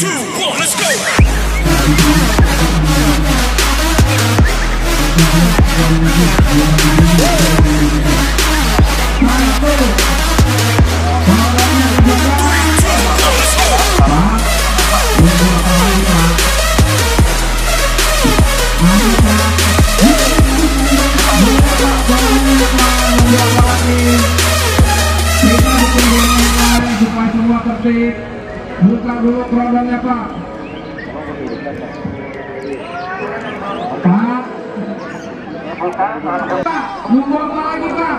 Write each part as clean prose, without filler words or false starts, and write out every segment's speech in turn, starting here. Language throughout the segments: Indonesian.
2, 1, let's go. Supaya semua tertib, buka dulu kerodongnya Pak. Pak, nunggu apa lagi Pak?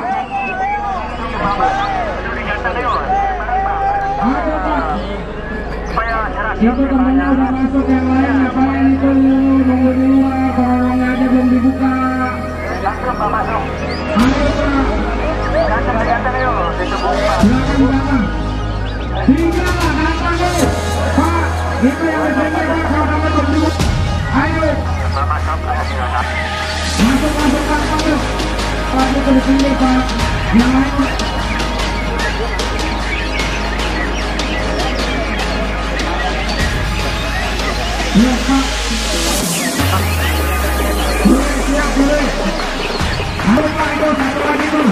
Ayo Pak. Itu temennya udah masuk, yang lain ngapain itu nunggu di luar, kerodongnya aja belum dibuka. Ayo Pak. Silakan. Tinggallah datang dulu Pak, itu yang disini Pak, kalau berdua. Ayo masuk Pak, yuk Pak, itu disini Pak, yang lain yuk Pak, boleh siap, boleh. Ayo Pak, itu satu lagi tuh.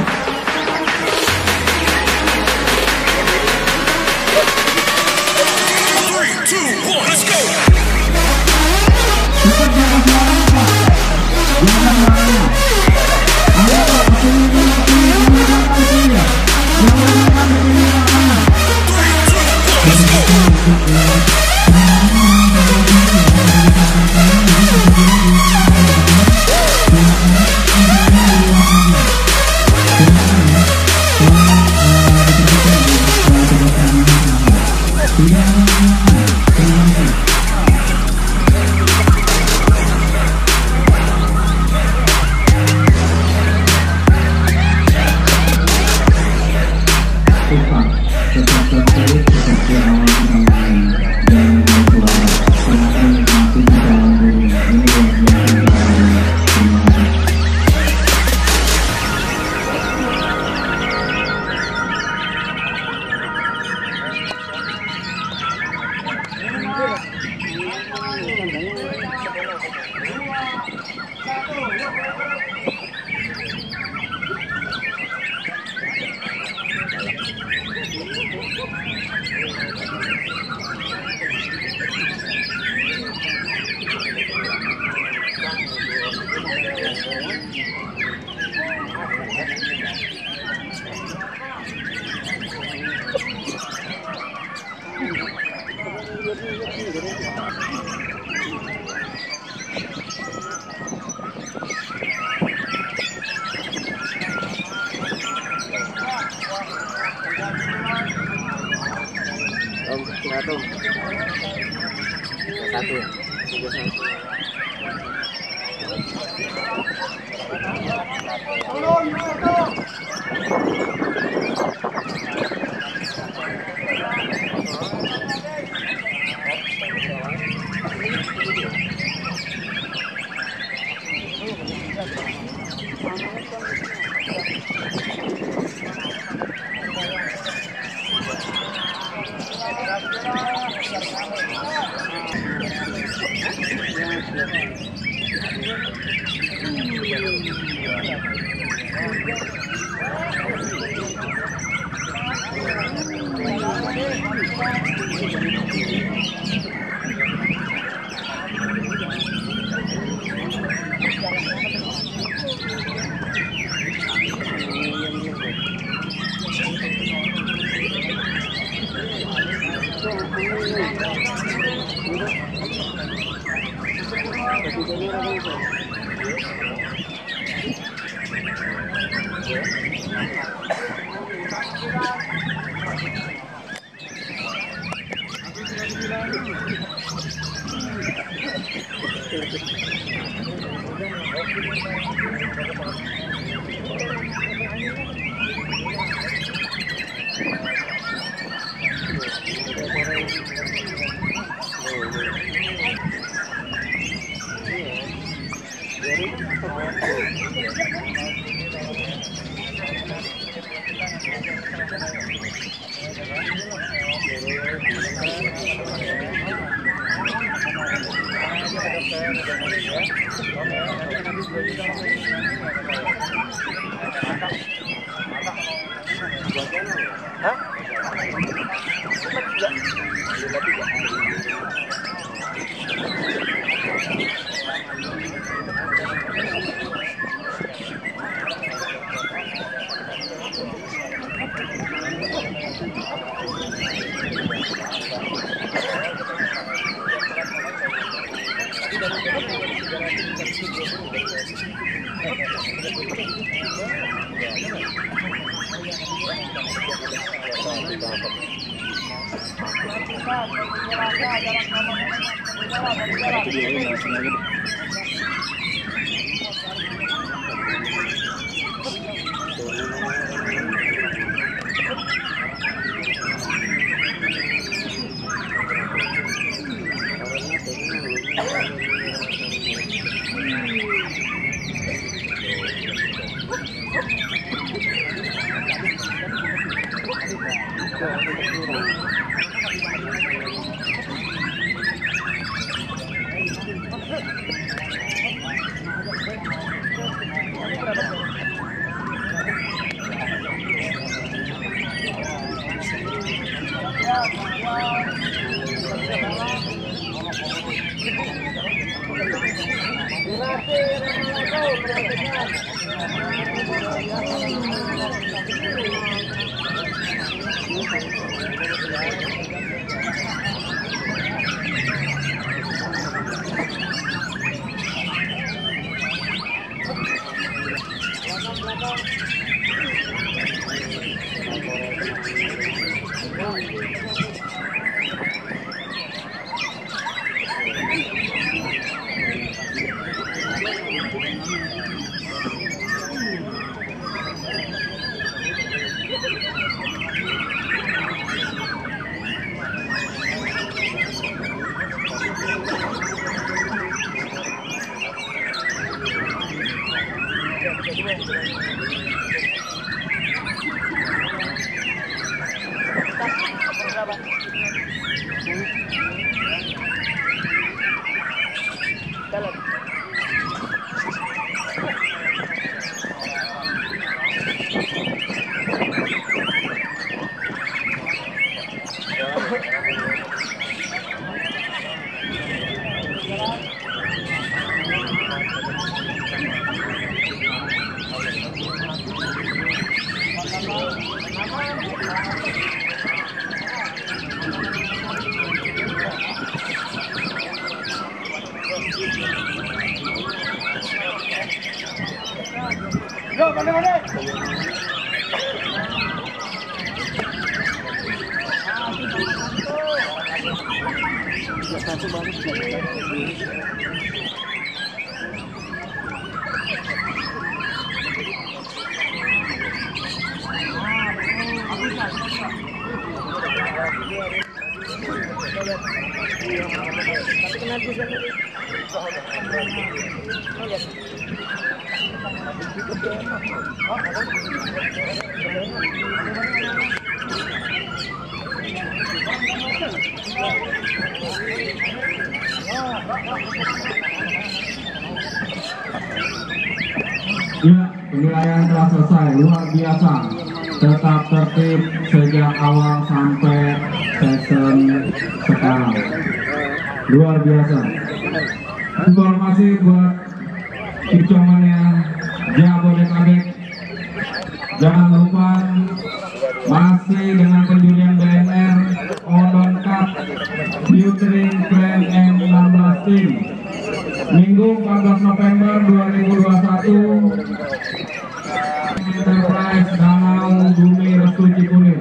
Ya, penilaian telah selesai, luar biasa. Tetap tertib sejak awal sampai season sekarang. Luar biasa. Informasi buat Icomania Jabodetabek. Jangan lupa masih dengan penjurian BNR Odon Cup Futuring Grand M16 Team. Minggu 14 November 2021, Enterprise Danau Bumi Restu Cikunir.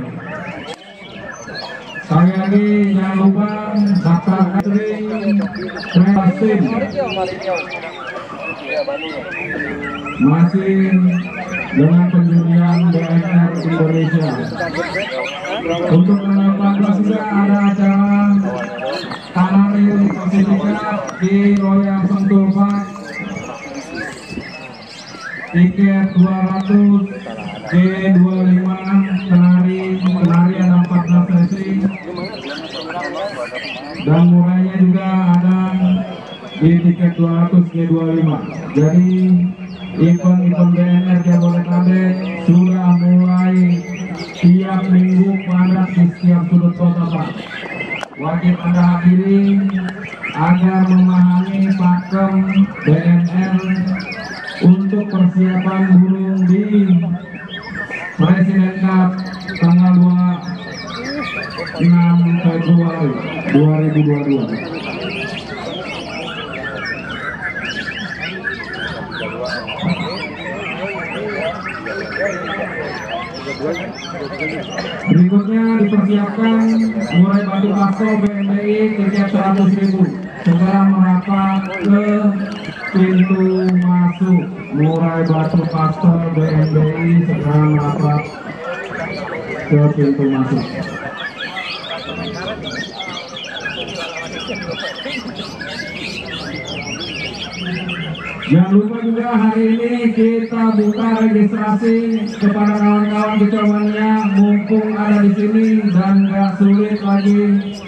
Sekali lagi jangan lupa daftar Grand Team. Masih dengan penjurian BNR Indonesia. Untuk menambah juga ada acara Tanari Sertifikat di Royal Sentul Park. Tiket 200 G25 penari ada 14 sesi dan murahnya juga ada di tiket 200 G25. Jadi event BNR Jabodetabek sudah mulai tiap minggu padat di setiap sudut kota Pak. Wajib Anda hadiri agar memahami pakem BNR untuk persiapan burung di Presiden Cup tanggal 26 Februari 2022. Berikutnya dipersiapkan Murai Batu Pasto BMBI tiket 100.000 segera merapat ke pintu masuk. Murai Batu Pasto BMBI segera merapat ke pintu masuk. Jangan lupa juga hari ini kita buka registrasi kepada kawan-kawan kecomannya, mumpung ada di sini dan nggak sulit lagi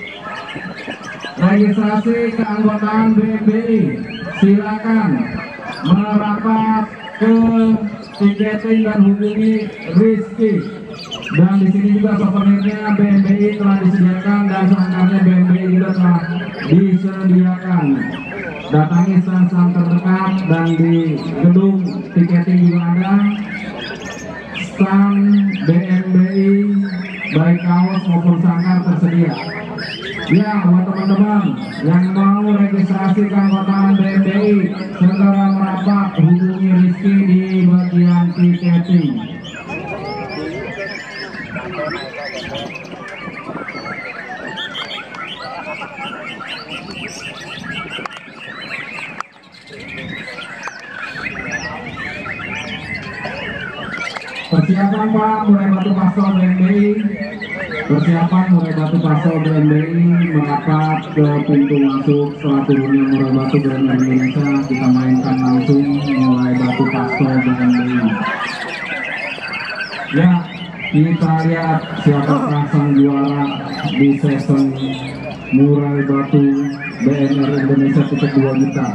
registrasi keanggotaan BMBI. Silakan merapat ke tiketing dan hubungi Rizky. Dan di sini juga souvenirnya BMBI telah disediakan dan selengkapnya BMBI juga telah disediakan. Datangi stand-stand terdekat dan di gedung tiketing juga ada stand BMBI baik kaos maupun sangkar tersedia. Ya, buat teman-teman yang mau registrasi keanggotaan BMBI segera merapat hubungi Rizky di bagian tiketing. Persiapan Pak, Murai Batu Pasto BMBI. Persiapan Murai Batu Pasto BMBI merapat ke pintu masuk. Setelah turunnya Murai Batu BMBI Indonesia, kita mainkan langsung Murai Batu Pasto BMBI. Ya, kita lihat siapakah sang juara di season Murai Batu BNR Indonesia tiket 2 juta.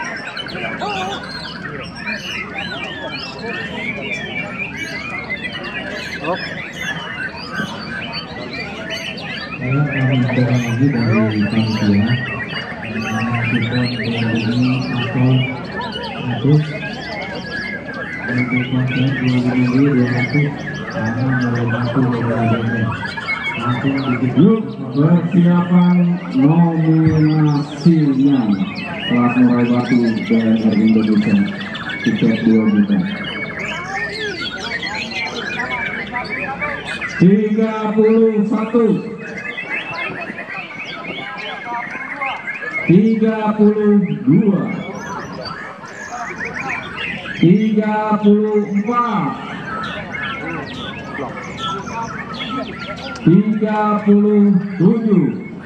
Saya akan bicara lagi dari panitia support BMBI atau 100 untuk konser 2000 karena membantu BMBI langsung yuk persiapan nominasinya kelas Murai Batu BNR Indonesia tiket 2 juta. 31 32 34 37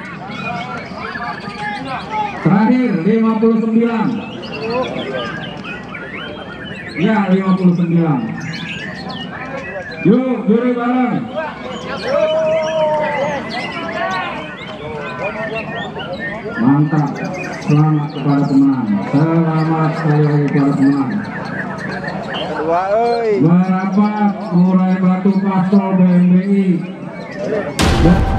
terakhir 59. Ya, 59. Yuk, juri bareng. Mantap. Selamat kepada pemenang. Selamat sekali lagi kepada pemenang. Merapat Murai Batu Pasto BMBI.